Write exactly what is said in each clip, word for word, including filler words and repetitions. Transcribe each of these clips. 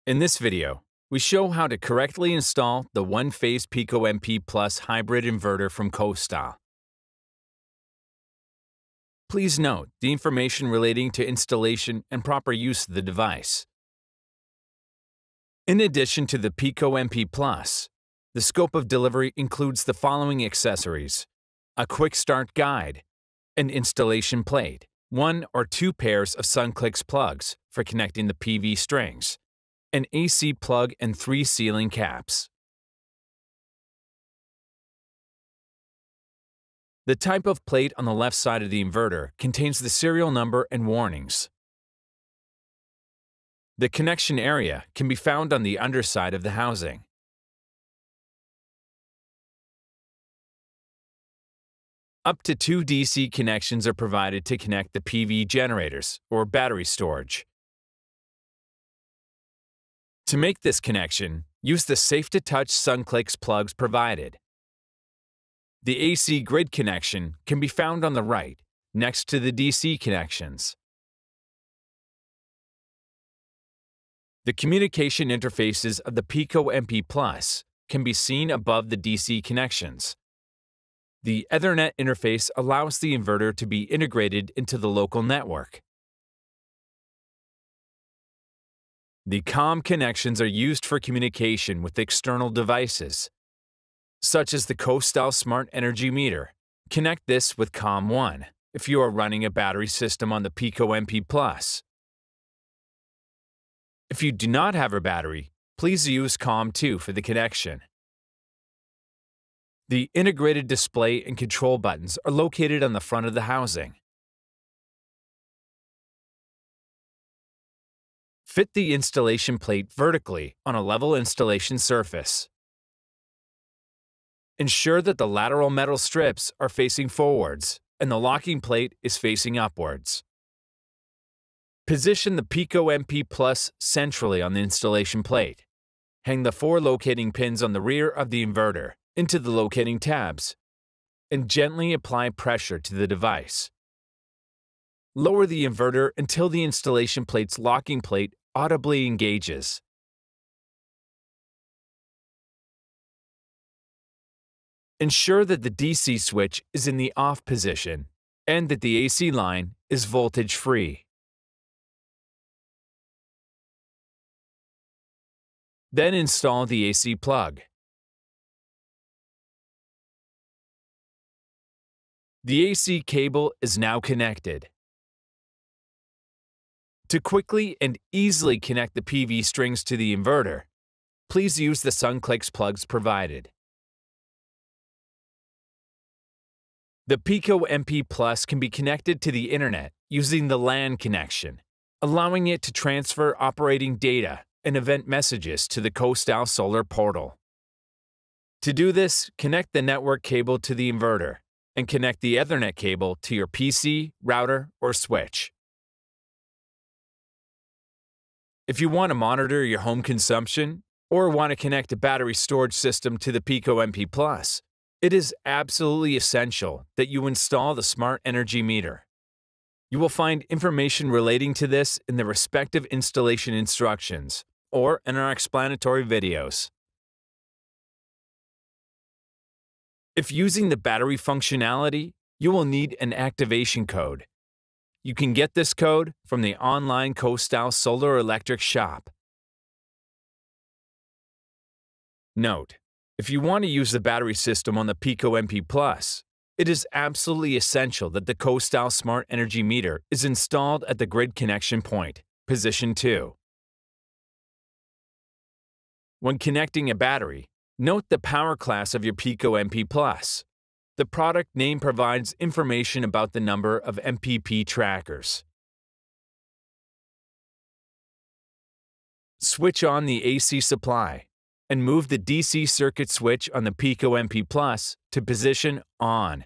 In this video, we show how to correctly install the one-phase PIKO M P Plus hybrid inverter from KOSTAL. Please note the information relating to installation and proper use of the device. In addition to the PIKO M P Plus, the scope of delivery includes the following accessories: a quick start guide, an installation plate, one or two pairs of SunClicks plugs for connecting the P V strings, an A C plug and three sealing caps. The type of plate on the left side of the inverter contains the serial number and warnings. The connection area can be found on the underside of the housing. Up to two D C connections are provided to connect the P V generators or battery storage. To make this connection, use the safe-to-touch SunClicks plugs provided. The A C grid connection can be found on the right, next to the D C connections. The communication interfaces of the PIKO M P Plus can be seen above the D C connections. The Ethernet interface allows the inverter to be integrated into the local network. The COM connections are used for communication with external devices, such as the KOSTAL Smart Energy Meter. Connect this with COM one if you are running a battery system on the PIKO M P Plus. If you do not have a battery, please use COM two for the connection. The integrated display and control buttons are located on the front of the housing. Fit the installation plate vertically on a level installation surface. Ensure that the lateral metal strips are facing forwards and the locking plate is facing upwards. Position the PIKO M P Plus centrally on the installation plate. Hang the four locating pins on the rear of the inverter into the locating tabs and gently apply pressure to the device. Lower the inverter until the installation plate's locking plate audibly engages. Ensure that the D C switch is in the off position and that the A C line is voltage-free. Then install the A C plug. The A C cable is now connected. To quickly and easily connect the P V strings to the inverter, please use the SunClicks plugs provided. The PIKO M P Plus can be connected to the internet using the LAN connection, allowing it to transfer operating data and event messages to the KOSTAL Solar portal. To do this, connect the network cable to the inverter and connect the Ethernet cable to your P C, router, or switch. If you want to monitor your home consumption or want to connect a battery storage system to the PIKO M P Plus, it is absolutely essential that you install the Smart Energy Meter. You will find information relating to this in the respective installation instructions or in our explanatory videos. If using the battery functionality, you will need an activation code. You can get this code from the online KOSTAL Solar Electric shop. Note: if you want to use the battery system on the PIKO M P Plus, it is absolutely essential that the KOSTAL Smart Energy Meter is installed at the grid connection point, position two. When connecting a battery, note the power class of your PIKO M P Plus. The product name provides information about the number of M P P trackers. Switch on the A C supply and move the D C circuit switch on the PIKO M P Plus to position on.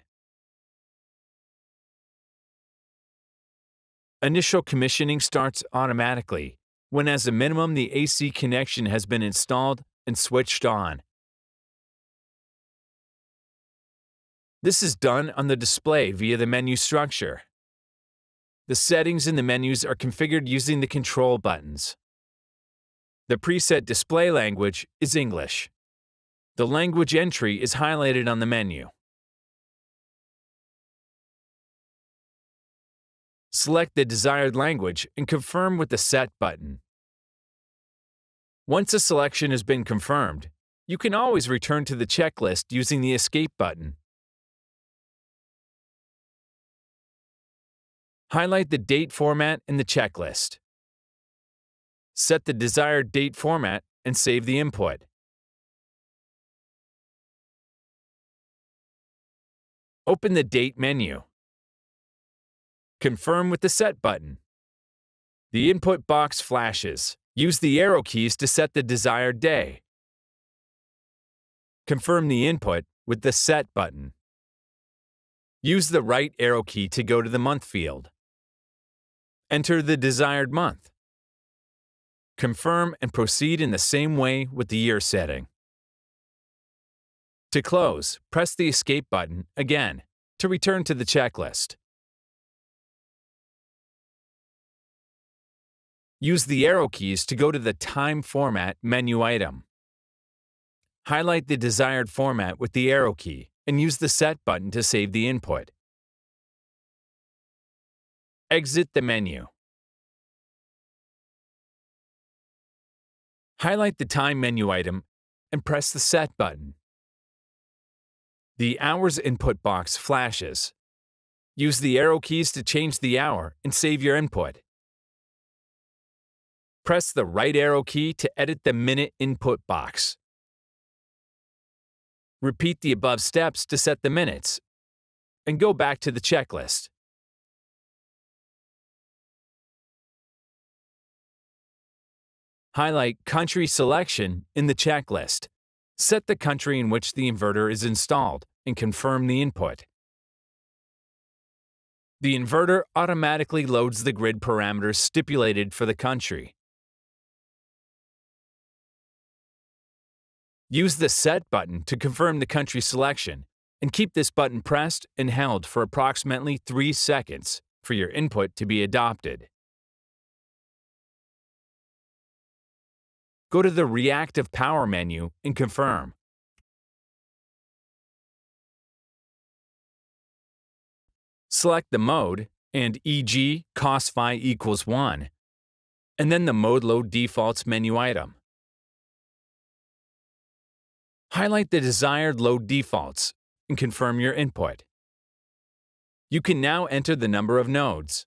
Initial commissioning starts automatically when, as a minimum, the A C connection has been installed and switched on. This is done on the display via the menu structure. The settings in the menus are configured using the control buttons. The preset display language is English. The language entry is highlighted on the menu. Select the desired language and confirm with the Set button. Once a selection has been confirmed, you can always return to the checklist using the Escape button. Highlight the date format in the checklist. Set the desired date format and save the input. Open the Date menu. Confirm with the Set button. The input box flashes. Use the arrow keys to set the desired day. Confirm the input with the Set button. Use the right arrow key to go to the month field. Enter the desired month. Confirm and proceed in the same way with the year setting. To close, press the Escape button again to return to the checklist. Use the arrow keys to go to the Time Format menu item. Highlight the desired format with the arrow key and use the Set button to save the input. Exit the menu. Highlight the Time menu item and press the Set button. The hours input box flashes. Use the arrow keys to change the hour and save your input. Press the right arrow key to edit the minute input box. Repeat the above steps to set the minutes, and go back to the checklist. Highlight Country Selection in the checklist. Set the country in which the inverter is installed and confirm the input. The inverter automatically loads the grid parameters stipulated for the country. Use the Set button to confirm the country selection, and keep this button pressed and held for approximately three seconds for your input to be adopted. Go to the Reactive Power menu and confirm. Select the mode and for example COSPHY equals one, and then the Mode Load Defaults menu item. Highlight the desired load defaults and confirm your input. You can now enter the number of nodes.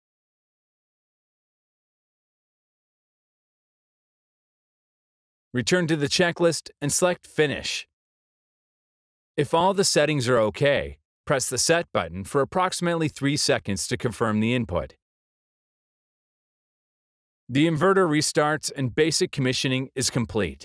Return to the checklist and select Finish. If all the settings are OK, press the Set button for approximately three seconds to confirm the input. The inverter restarts and basic commissioning is complete.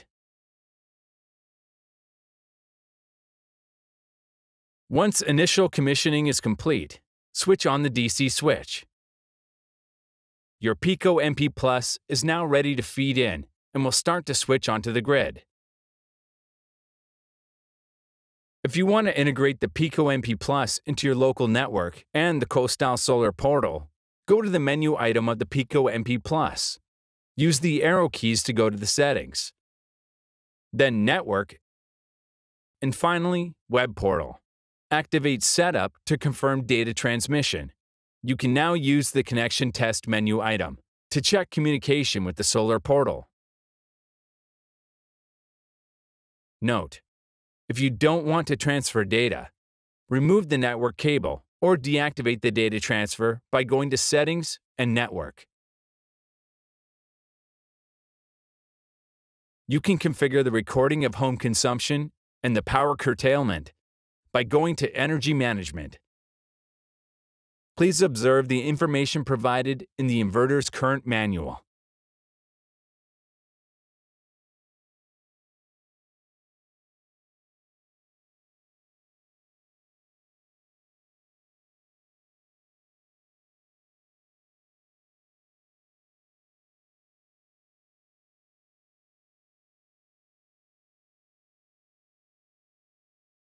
Once initial commissioning is complete, switch on the D C switch. Your PIKO M P Plus is now ready to feed in and will start to switch onto the grid. If you want to integrate the PIKO M P Plus into your local network and the KOSTAL Solar portal, go to the menu item of the PIKO M P Plus. Use the arrow keys to go to the settings. Then Network, and finally Webportal. Activate Setup to confirm data transmission. You can now use the Connection Test menu item to check communication with the solar portal. Note: if you don't want to transfer data, remove the network cable or deactivate the data transfer by going to Settings and Network. You can configure the recording of home consumption and the power curtailment by going to Energy Management. Please observe the information provided in the inverter's current manual.